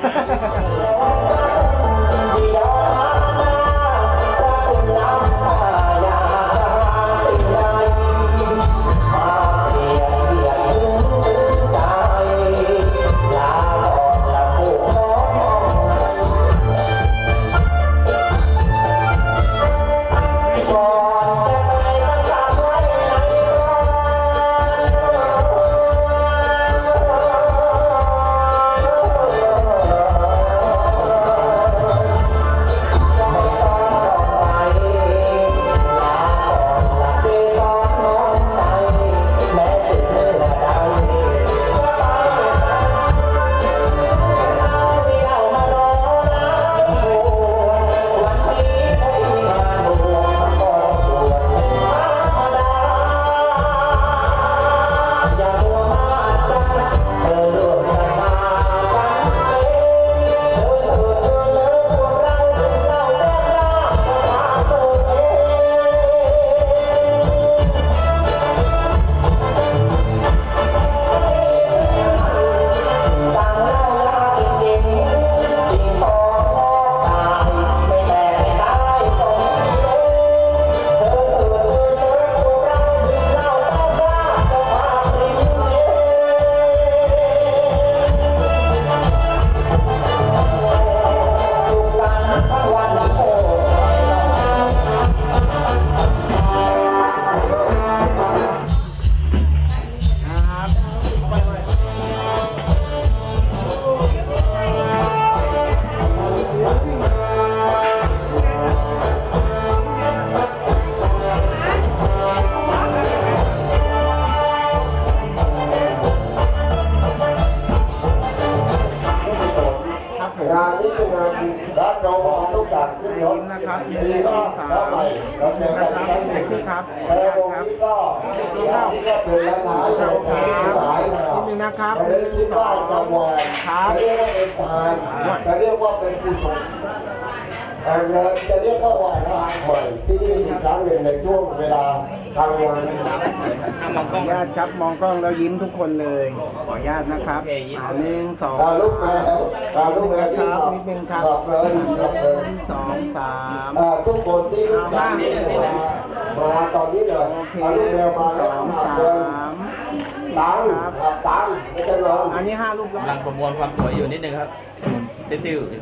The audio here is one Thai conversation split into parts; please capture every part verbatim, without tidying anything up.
งานนี้เป็นงานร้านเราเอาทุกอย่างขึ้นรถนะครับนี่ก็แล้วใหม่เราเจอกันอีกครั้งหนึ่งแต่วงนี้ก็งานนี้ก็เป็นร้านร้านเราขายหลายนิดนึงนะครับเราคิดว่าจะวายจะเรียกว่าเป็นทานจะเรียกว่าเป็นกุศลเราจะเรียกว่าวายร้านหอยที่นี่อีกครั้งหนึ่งในช่วงเวลาทำงานขออนุญาตครับมองกล้องแล้วยิ้มทุกคนเลยขออนุญาตนะครับอ่าหนึ่งสองลูกแมวลูกแมวที่นิดนึงครับขอบเลยขอบเลยสองสามทุกคนที่รู้จักนี่มามาตอนนี้เลยลูกแมวมาแล้วมาเดินตังตังไม่ใช่หรออันนี้ห้าลูกกำลังประมวลความสวยอยู่นิดนึงครับติ้วๆ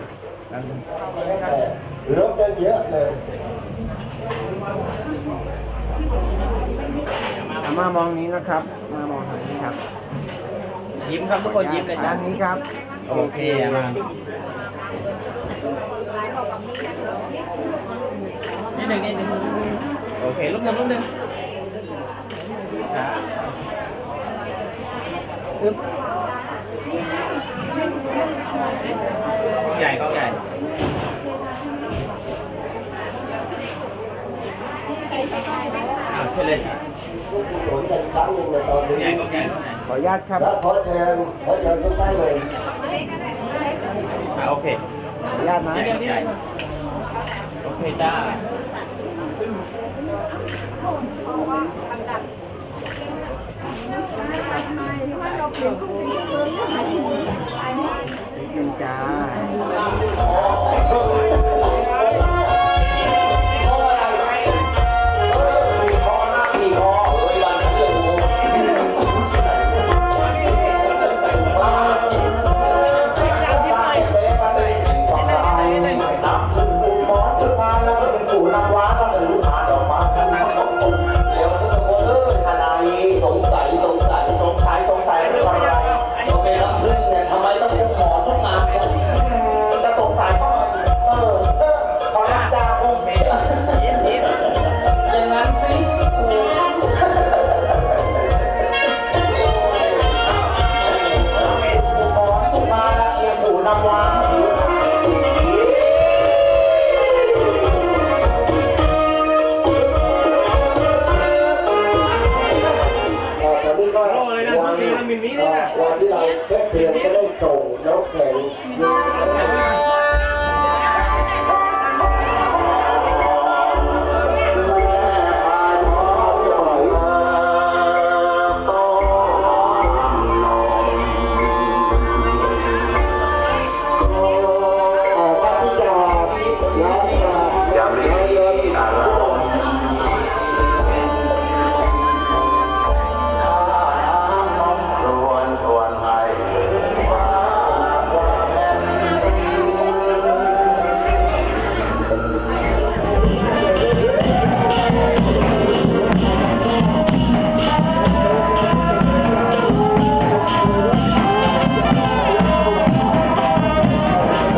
รถกันเยอะเลยมามองนี้นะครับมามองทางนี้ครับยิ้มครับทุกคนยิ้มเลยด้านนี้ครับโอเคมานิดหนึ่งนิดหนึ่งโอเครูปหนึ่งรูปหนึ่งอึ๊บใหญ่ก็ใหญ่เชิญเลยสนใจครั้งหนึ่งในตอนนี้ขออนุญาตครับขอเชิญขอเชิญทุกท่านเลยโอเคขออนุญาตนะโอเคจ้าเป็นจ้าเออกมาที่จอดแล้วจะยามนี้อาลาชวนชวนให้ข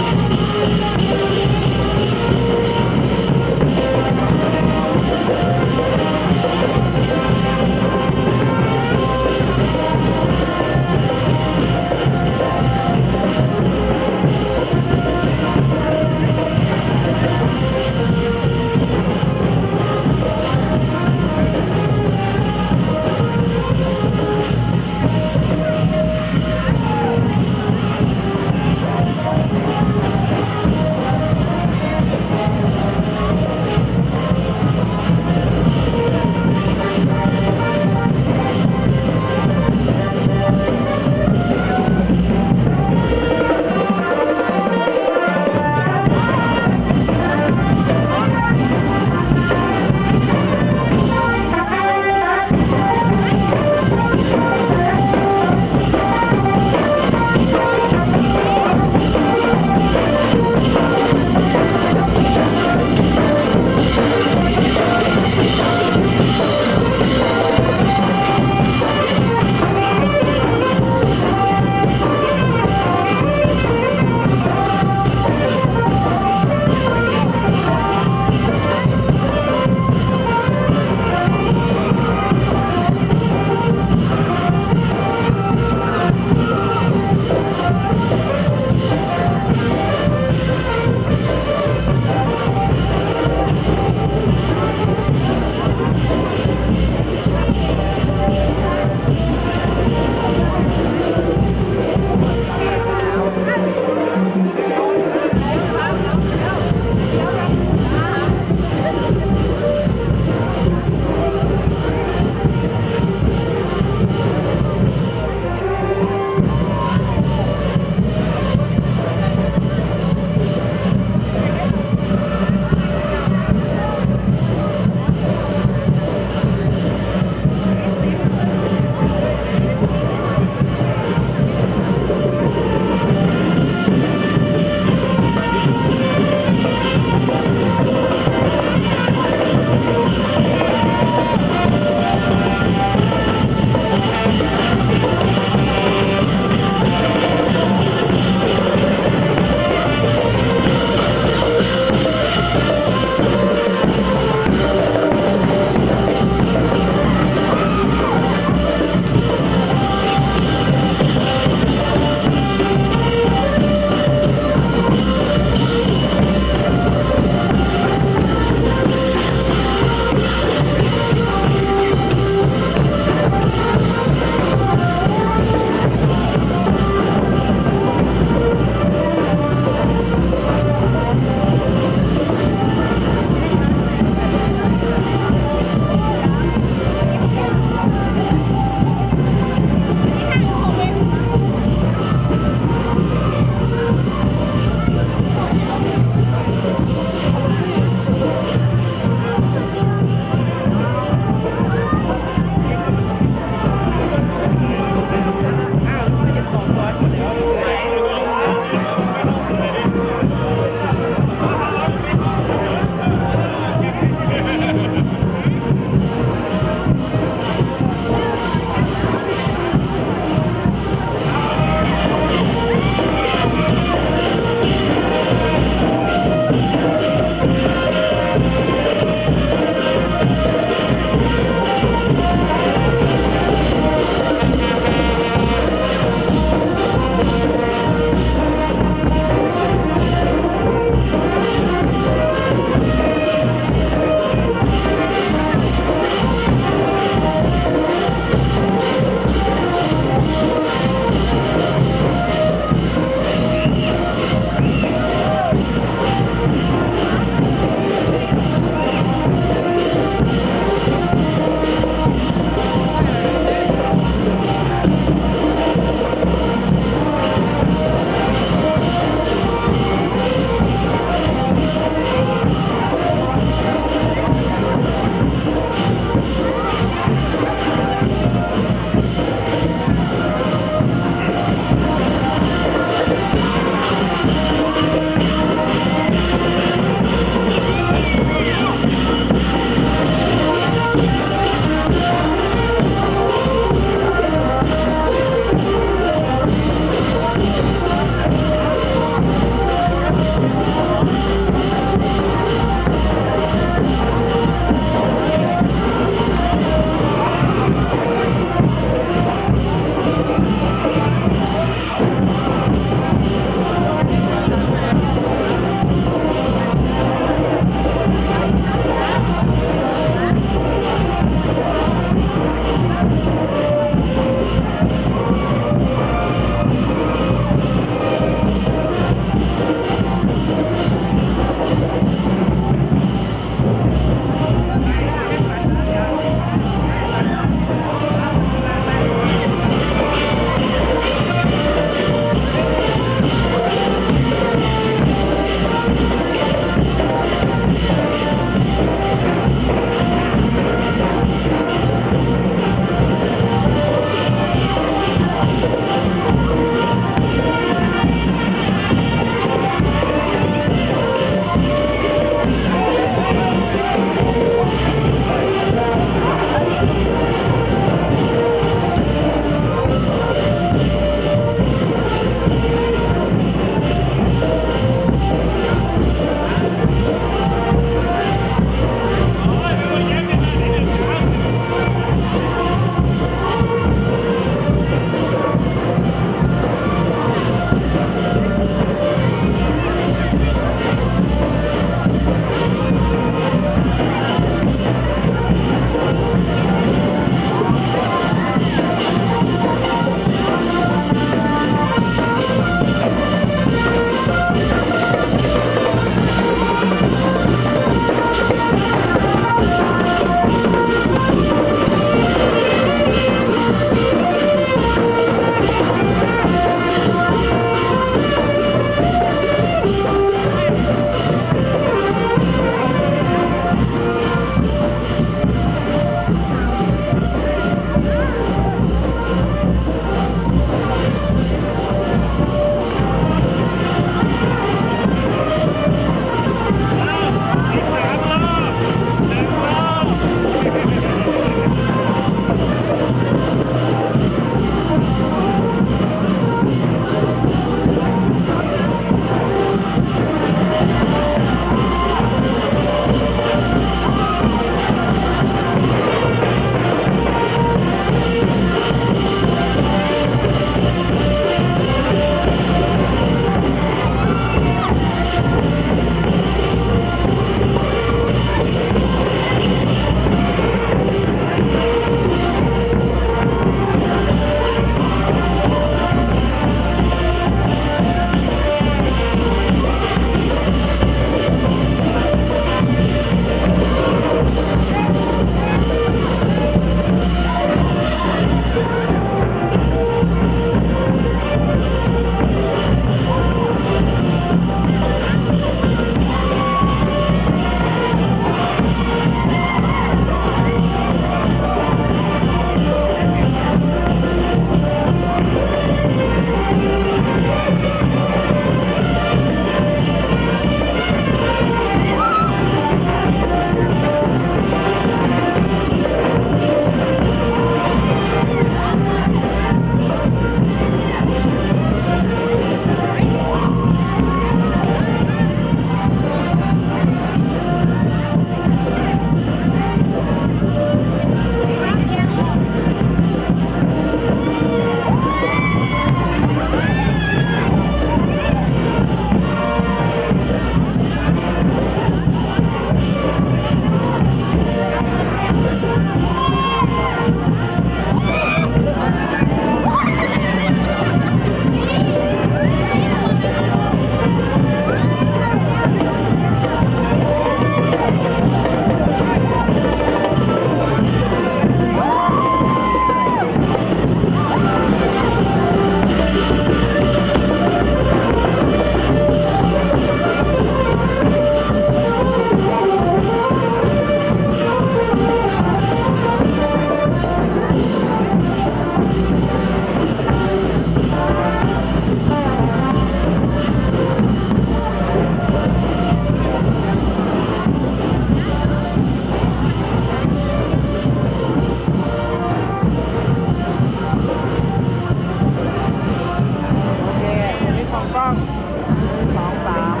องกล้องสองสาม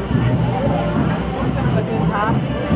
สวัสดีครับ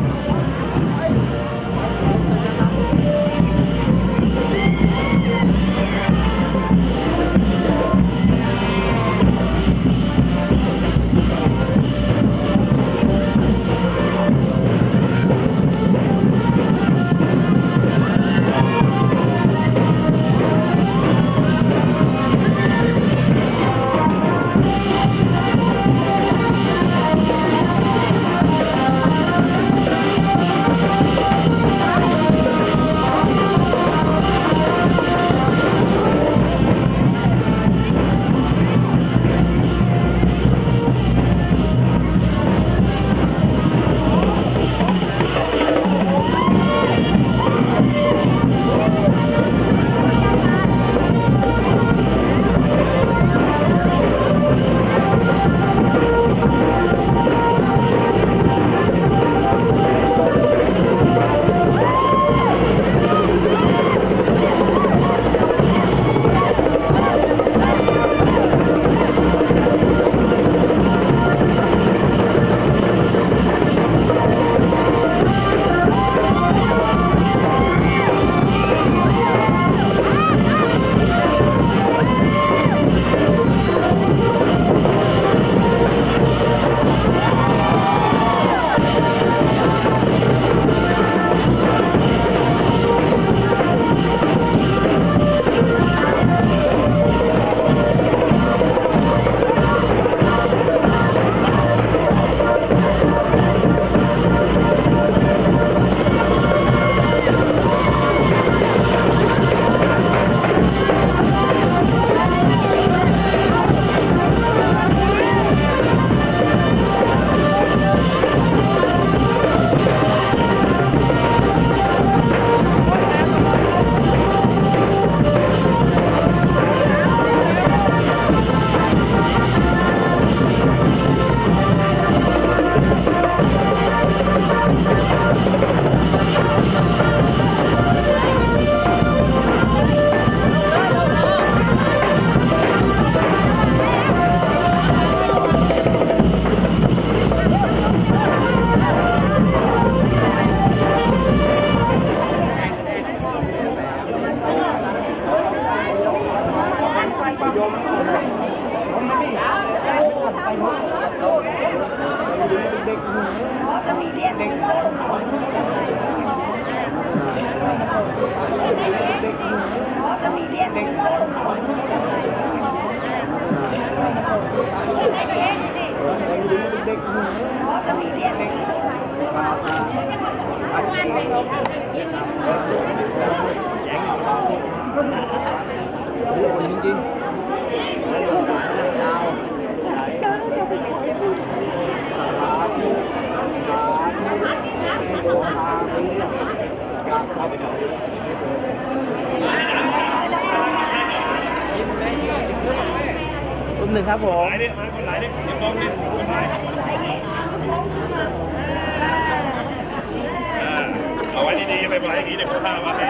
รูปหนึ่งครับผมเอาไว้ดีๆไปไว้อย่างนี้เดี๋ยวเขาพามาให้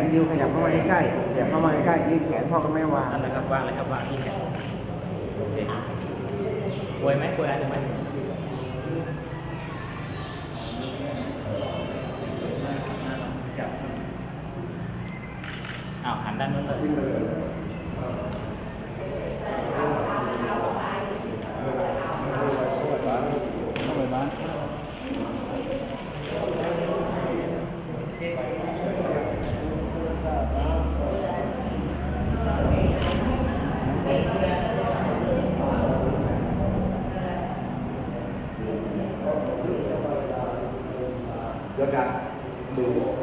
นดิวขยับเข้ามาใกล้ๆขยับเข้ามาใกล้ๆยืดแขนพ่อกับแม่วางอะไรครับวางเลยครับวางที่แขนโอเคป่วยไหมป่วยอะไรไหมอ้าวหันด้านนู้นเลยแล้วกันดู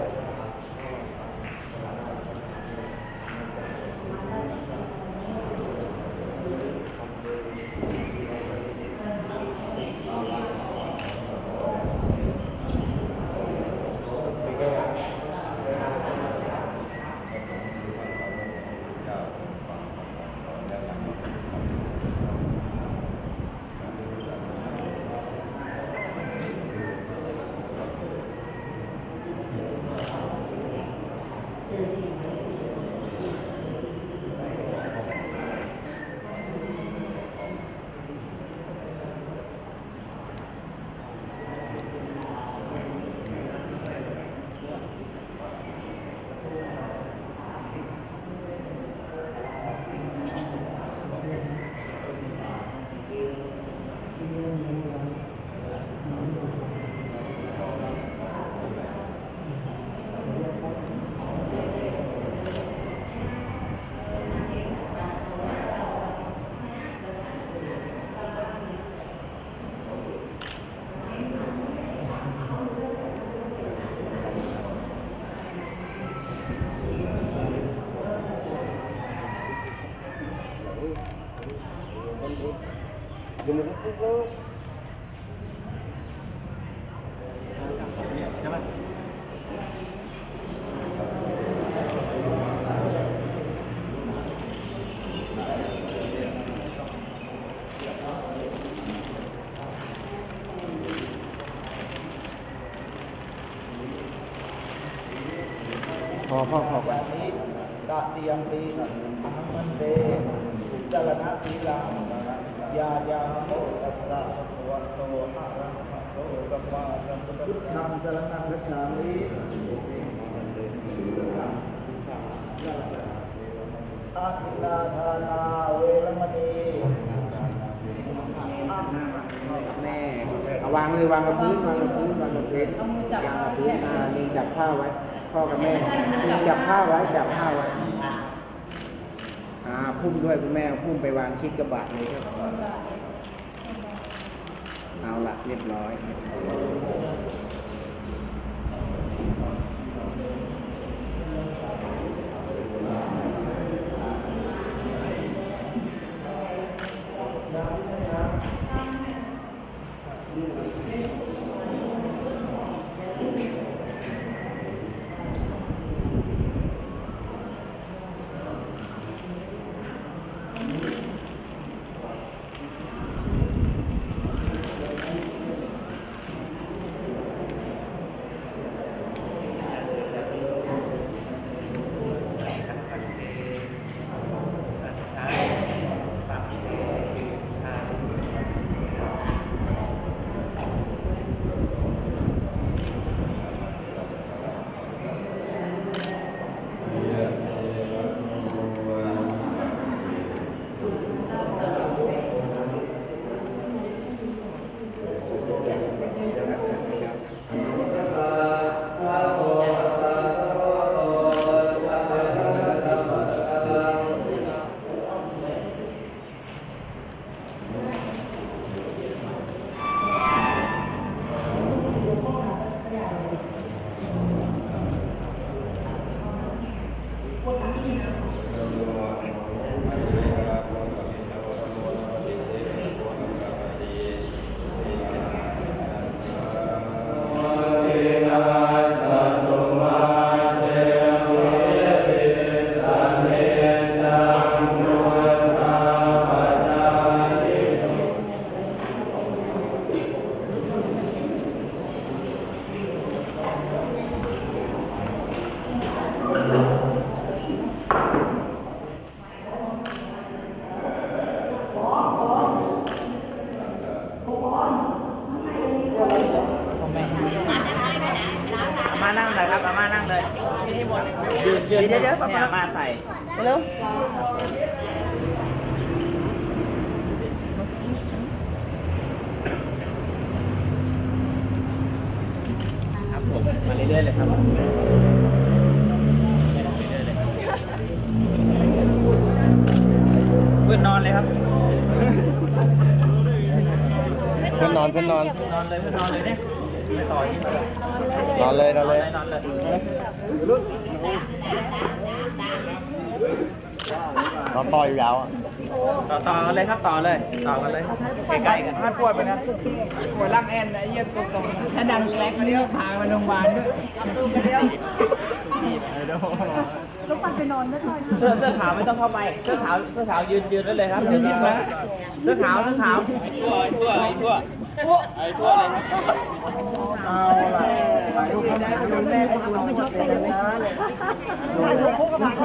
พอพ่อพอไปตาเตียงตีอหังมันเตจรณะศีลังยายาโมตัสสะภะคะวะโตอะระหะโตสัมมาสัมพุทธัสสะนังจรณังคัจฉามิอาทินาทานาเวรมณีแม่เอาวางเลยวางกับพื้นวางกับพื้นวางกับพื้นวางกับพื้นอ่านี่จับผ้าไว้พ่อกับแม่นี่จับผ้าไว้จับผ้าไว้อ่าพุ่มด้วยคุณแม่พุ่มไปวางชิดกระบะเลยครับเอาละเรียบร้อยเดี๋ยวเดี๋ยวเนี่ยมาใส่เร็วครับผมมาเรื่อยๆเลยครับเพื่อนนอนเลยครับเพื่อนนอนเพื่อนนอนนอนเลยเพื่อนนอนเลยเนี่ยไม่ต่อยนอนเลยนอนเลยนอนเลยนอนต่ออยู่ยาวอ่ะต่อต่อกันเลยครับต่อเลยต่อกันเลยใกล้ๆกันถ้าปวดไปนะปวดร่างแอนนะเยี่ยมตรงๆถ้าดังแรกนี่ก็พาไปโรงพยาบาลด้วยลูกปันไปนอนไม่ค่อยเสื้อเสื้อขาวไม่ต้องเข้าไปเสื้อขาวเสื้อขาวยืนยืนได้เลยครับยืนยืนนะเสื้อขาวเสื้อขาวทั่วทั่วไอ้ทั่วทั่วไอ้ทั่วเลยเอาล่ะลูกเขาได้ลูกแม่ก็คุณไม่ชอบเป็นนะลูกก็พาเขา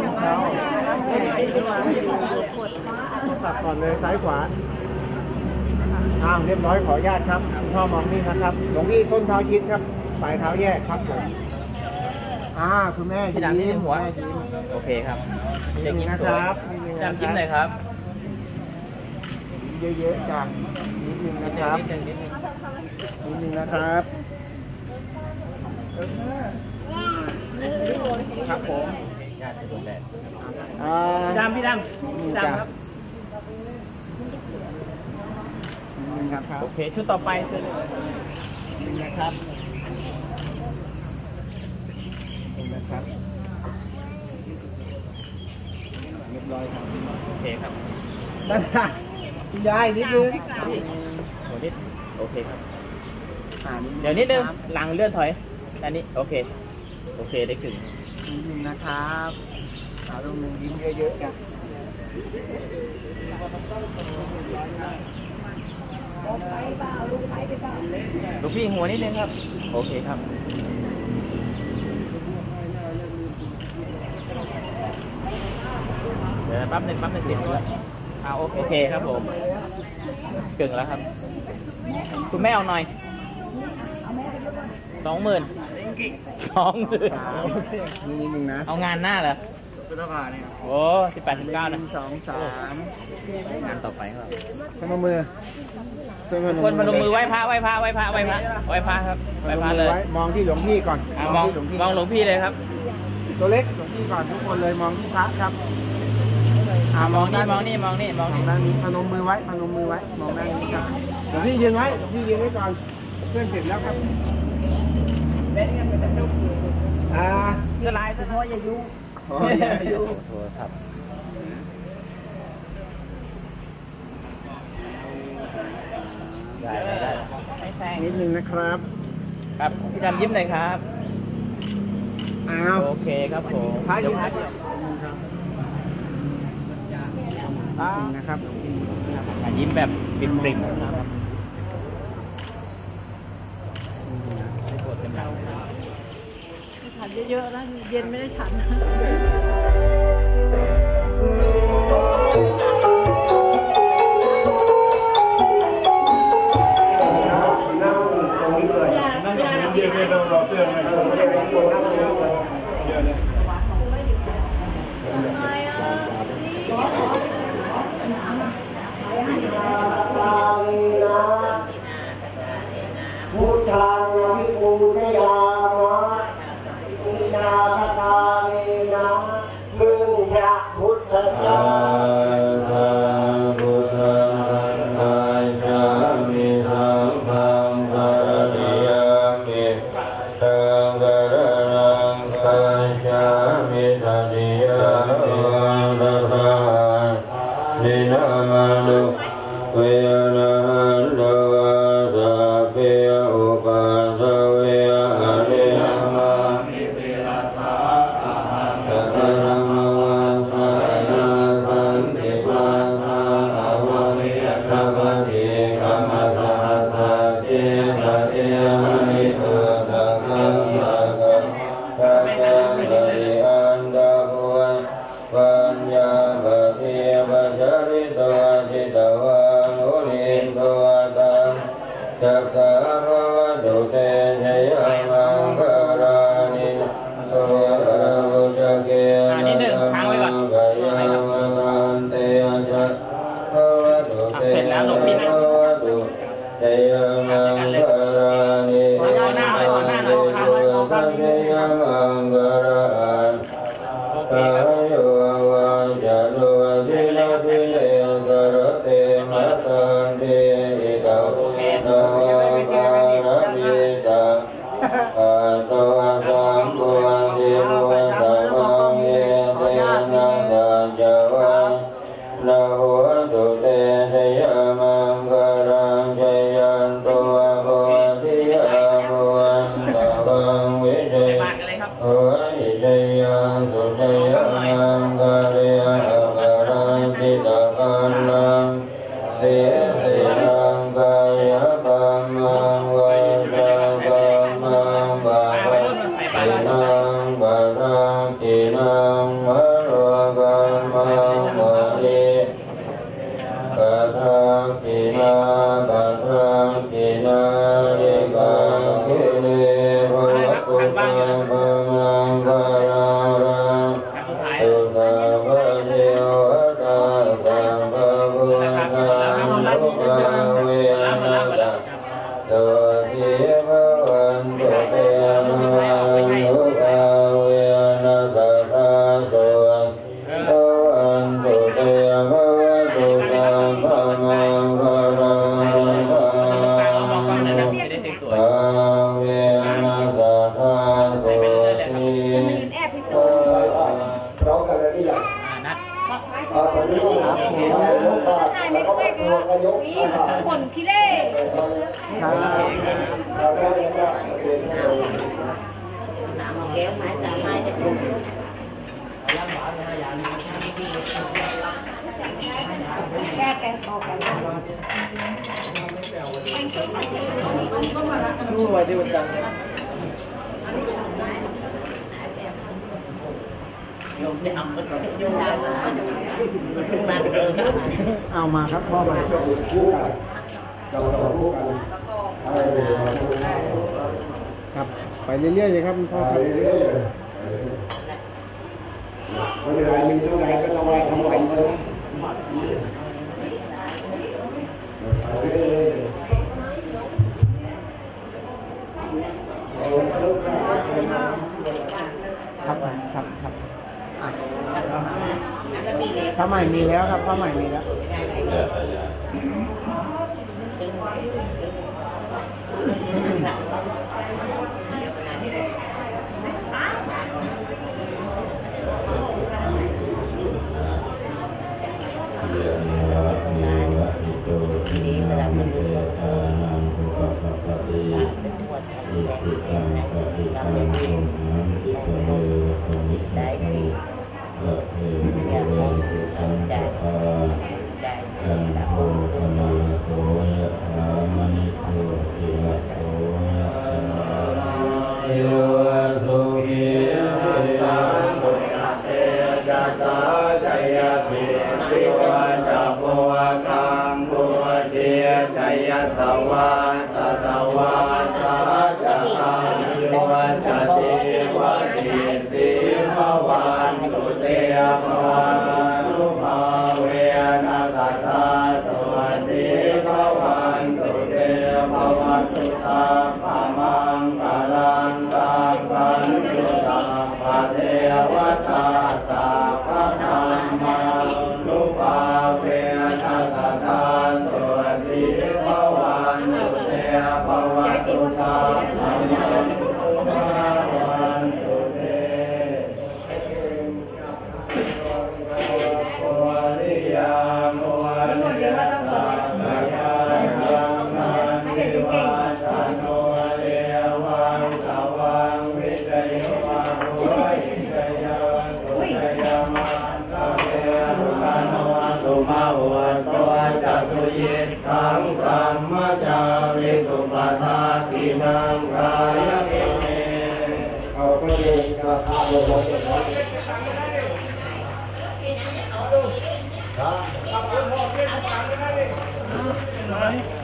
สับก่อนเลยซ้ายขวาอ้าวเรียบร้อยขออนุญาตครับพ่อมองนี่นะครับหลวงพี่ส้นเท้าชิดครับปลายเท้าแยกครับผมอ่าคุณแม่ที่ดังที่หัวโอเคครับจะยิ้มนะครับจำยิ้มหน่อยครับเยอะๆจังนิดนึงนะครับนิดนึงนิดนึงนะครับครับผมดำพี่ดำดำครับโอเคชุดต่อไปเชิญนะครับนะครับเรียบร้อยครับโอเคครับได้ค่ะคุณยายนิดนึงโอ้นิดโอเคครับเดี๋ยวนิดนึงหลังเลื่อนถอยอันนี้โอเคโอเคได้ถึงนิดนึงนะครับสาวตรงนึงยิ้มเยอะๆกันลูกพี่หัวนิดนึงครับโอเคครับเดี๋ยวปั๊บหนึ่งปั๊บหนึ่งเสร็จด้วยอ่าโอเคครับผมเก่งแล้วครับคุณแม่เอาหน่อยสองหมื่นสองหมื่นนิดนึงนะเอางานหน้าเหรอโอ้สิบแปดสิบเก้านะสองสามงานต่อไปครับพนมมือคนพนมมือไหว้พระไหว้พระไหว้พระไหว้พระไหว้พระครับไหว้พระเลยมองที่หลวงพี่ก่อนมองมองหลวงพี่เลยครับตัวเล็กหลวงพี่ก่อนทุกคนเลยมองที่พระครับมองนี่มองนี่มองนี่มองนี่ด้านนี้พนมมือไว้พนมมือไว้มองด้านนี้ครับหลวงพี่ยืนไว้หลวงพี่ยืนไว้ก่อนเพื่อนเสร็จแล้วครับอ่าเสื้อลายเสื้อพ่ออย่ายุ่งอย่ายุ่งครับได้ได้นิดนึงนะครับครับพี่ดำยิ้มหน่อยครับอ้าวโอเคครับผมพายยิ้มครับนะครับยิ้มแบบปริ่มๆฉันเยอะๆนะเย็นไม่ได้ฉันเดี๋ยวเดี๋ยวเราเสื้อไหมเดี๋ยวเนี่ยพุทธังวิปูชยามะอินาทตาลีนะซึ่งพระพุทธเจ้าเนะหลบพี่นะจยมังคารานิหน้าหน่อยหน้าหน่อยข้างไว้ข้างไว้มังคาราคายวังจะโลทิโลทิเลกรเตมะตันเตอิตาวุนาวะปาระมิตาอาตวะสัมปุติโมตมังเยเตนะสัจวังนะโหตุเตชยมังคารังชยันตุโหติยาโมวันตะวังวิเชโหติชยังสุชยมังคาริยะคารังจิตะกันนังเตตินังกายกรรมังวาจากรรมังบาปัสสินังบารังกินังวะโรกัมมังวะลิกะทังกินาบะทังกินาลิกังกิเลภวตุตังภมังคารังรังตุตาภะเทวตาสัมภะพุทธังนุภาเวนะตัวทิภวันตุเตนะนุภาเวนะสัทธาโสภวันตุเตภวตุสัมภะมังคารังภาเวนะสัทธาโสทิพร้อมกันเลยนี่แหละตอนนี้ก็รับผมแล้วยกบาตรแล้วก็มาทวงกันยกอาหารคนขี้เล่ครับเราได้แล้วก็เป็น kéo máy cả mai hết luôn cái cái hồ cái ดูไว้ที่วันจันทร์เอามาครับพ่อมาคู่กันเราสองคู่กันครับไปเรื่อยๆเลยครับพ่อครับเรื่อยๆเวลามีเท่าไหร่ก็ต้องไว้ทำไว้เลยครับครับครับผ้าใหม่มีแล้วครับผ้าใหม่มีแล้วสวาสสวาสาจะอายุวัจจิวัจิติภวันตุเตภวันตุภาเวนะสัทธาสวัสดีภวันตุเตภวันตุตาภมังกาลังตังปันตุตาภเทวตาสัพพะธรรมานุภาเวนะสัทธาสวัสดีภวันตุเตภวันตุตาภมังภวันตุเตโอริยาโมนิยตากายานังนันทิวาชโนเอวังสวังวิจโยมาหุวิจยาตุจยามันตะเวรุกานวะสุมาหุตัวจัตุยิทังพรหมจาริสุปทาทินังกายเกเนเอาพระเดชพระธาตุลงครับ